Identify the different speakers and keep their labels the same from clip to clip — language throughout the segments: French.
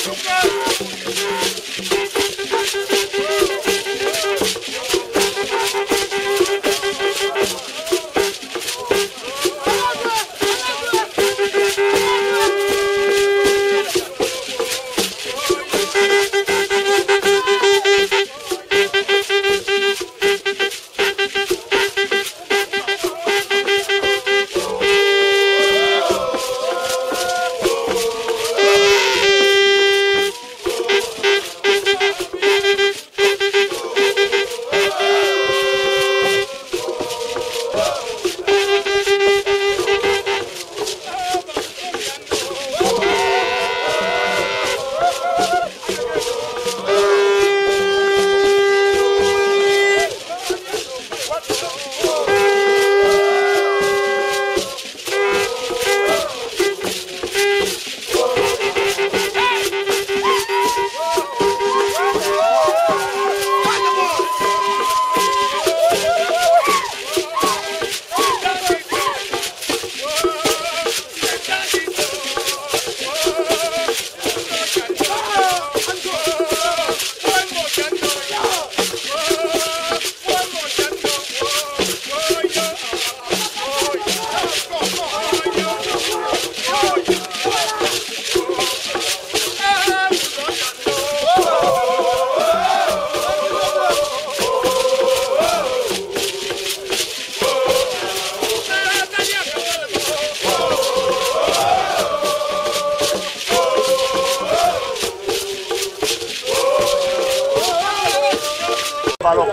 Speaker 1: Ballon.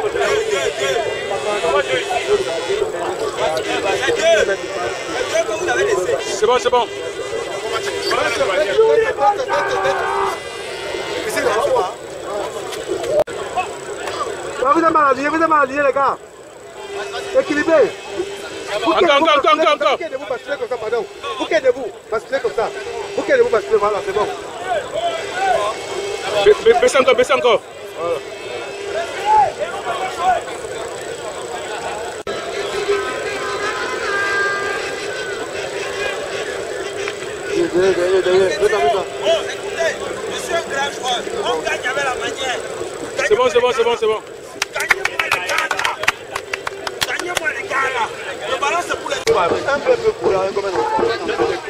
Speaker 2: C'est bon, c'est bon.
Speaker 1: Vous êtes mal aligné, les gars. Équilibré.
Speaker 2: Encore.
Speaker 1: Vous qui êtes debout, basculez comme ça. Vous qui êtes debout, basculez, voilà, c'est bon.
Speaker 2: Baissez encore. Voilà.
Speaker 3: Monsieur un grand joueur, on gagne avec la manière.
Speaker 2: C'est bon.
Speaker 3: Gagnez-moi les gars là. Le ballon c'est pour les...
Speaker 1: Un peu pour la recommandation.